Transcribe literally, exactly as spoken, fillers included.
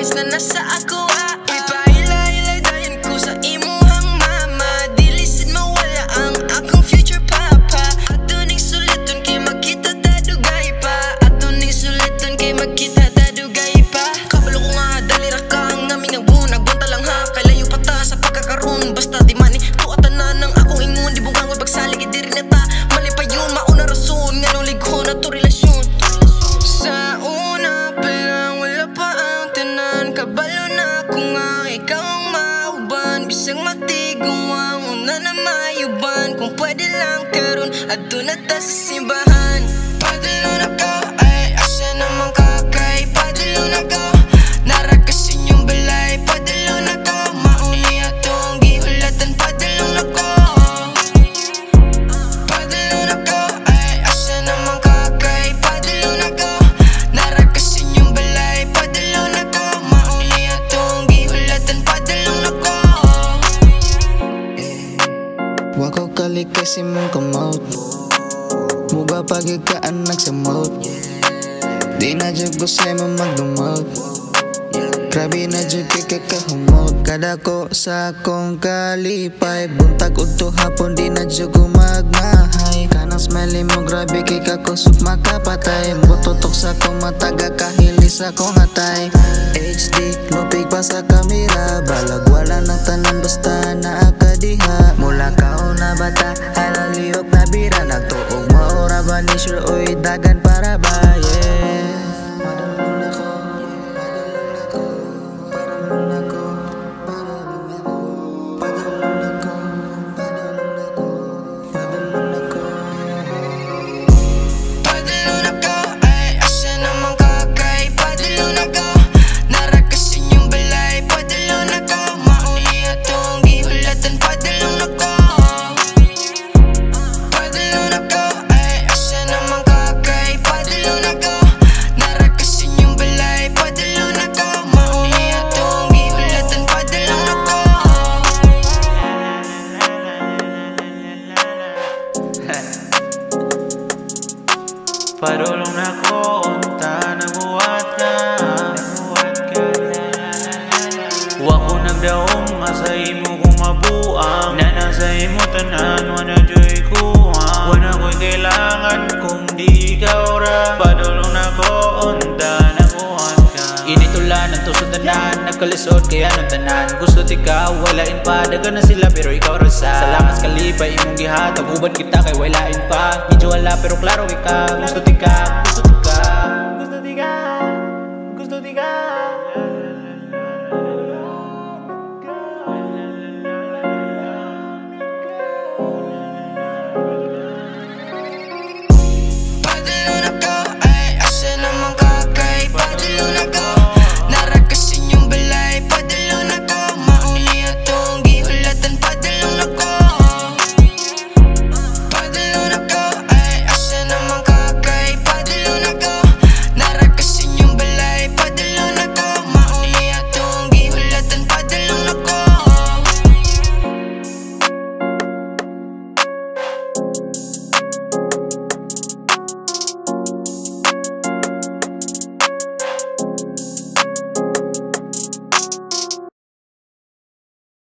advice na nasa ako ah. Ipaila-ila dayon ko sa imuhang mama. Dilisin mawala ang akong future papa. Ato ning suliton kay magkita tadugay pa. Ato ning suliton kay magkita tadugay pa. Kabalo ko nga dali ra ka ang aming nagbunak. Bunta lang ha kalayo pa ta sa pagkakaroon. Basta di mani tuatan na ng akong ingon. Di bungang magsalig diri na ta. Mali pa yun mauna rason nga nung lighon na to relasyon. Sa una pa lang wala pa ang tanan. Kabalo na ko nga ikaw ang mauban. Bisang matigong ang una na mayuban. Kung pwede lang karon adto na ta sa simbahan. Padulong ako ay asa naman kakay. Padulong ako nara kasi yung balay. Padulong ako mauli atong gihulatan. Padulong ako Padulong ako ay asa naman kakay. Padulong ako nara kasi yung balay. Padulong ako mauli atong gihulatan. Padulong ako Wako kali kasi mong kamot. Muga pagig ka anak sa mouth. Di na jud ko sa'y mamagdumot. Grabe na jud kay kakahumot. Kada ko sa akong kalipay. Buntag udto hapon di na jud ko magmahay. Kanang smelly mo grabe kay kakusok makapatay. Bututok sa akong mataga kahili sa akong hatay. H D lupig pa sa kamera. Balag wala ng tanan basta naa ka diha. Mula kauna bata halaliok na bira. Nagtuog maura ba ni sure oy dagan para ba yeah. Padulong ako, padulong ako, padulong ako, padulong ako, padulong ako, padulong ako. Padulong ako ay asa naman kakay. Padulong ako nara kasi yung balay. Padulong ako mauli atong gihulatan. Padulong ako Padulong ako ay asa naman kakay. Padulong ako nara kasi yung balay. Padulong ako mauli atong gihulatan. Padulong ako Padulong na ko, unta nabuhat ka. Wa ko nagdaong, asa imo kong mabuang. Na nasa imo tanan, wana joy kuha. Wana ko'y kailangan kung di ikaw ra. Padulong na ko, unta nabuhat ka. Initulan ang tusudanan, nagkalisod kaya ng tanan. Gusto ikaw, walain pa, daga na sila pero ikaw rasa. Salamat sa kalipay, imong gihatag, uban kita kay walain pa. Medyo wala pero klaro ikaw, gusto ikaw.